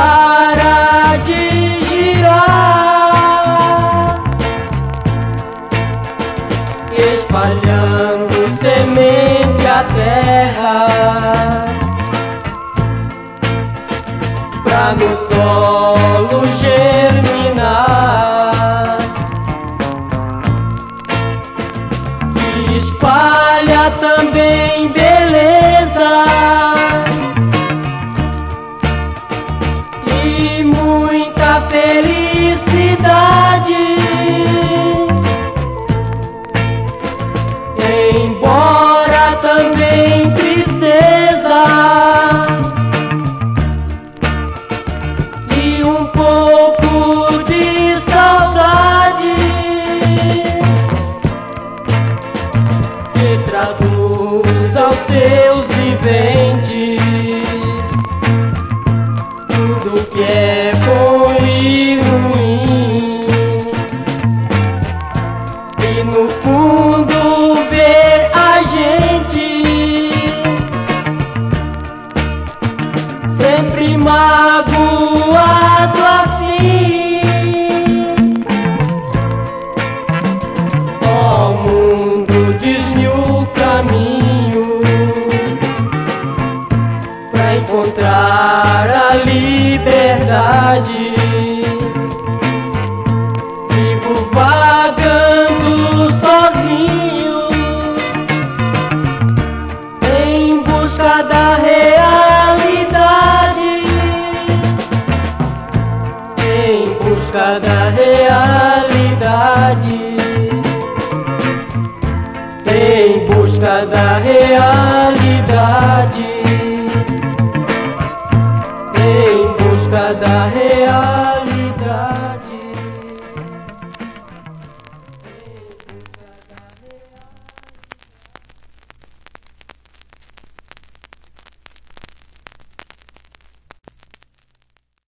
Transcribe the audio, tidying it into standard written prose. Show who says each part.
Speaker 1: para de girar, espalhando semente à terra, pra no solo germinar, e espalha também beleza e muita felicidade, embora também tristeza e um pouco de saudade, que traduz aos seus viventes tudo que é bom e ruim, e no fundo ver a gente sempre magoado assim. Ó mundo, diz-me o caminho pra encontrar a liberdade. Vivo vagando sozinho em busca da realidade, em busca da realidade, em busca da realidade, em busca da realidade.